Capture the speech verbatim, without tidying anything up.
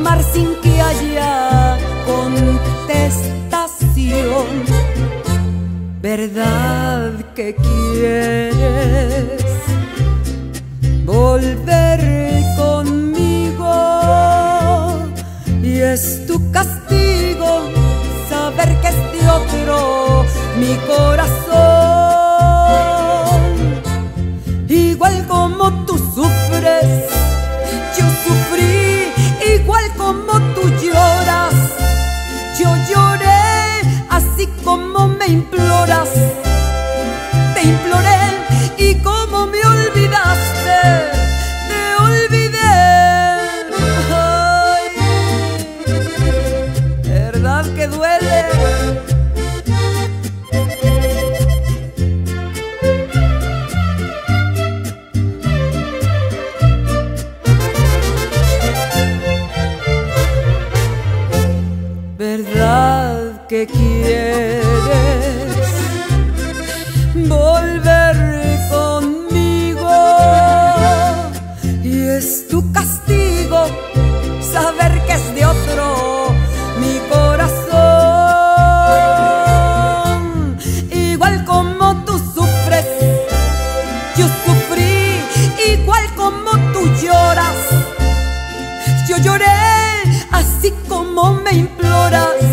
amar sin que haya contestación. ¿Verdad que quieres volver conmigo? Y es tu castigo saber que es de otro mi corazón. Igual como tú sufres, yo sufrí. Igual como tú lloras, yo lloré. Así como me imploras, te imploré. Y como me olvidaste, te olvidé. Ay, ¿verdad que duele? ¿Verdad que quieres volver conmigo? Y es tu castigo saber que es de otro mi corazón. Igual como tú sufres, yo sufrí. Igual como tú lloras, yo lloré. Así como me imploras,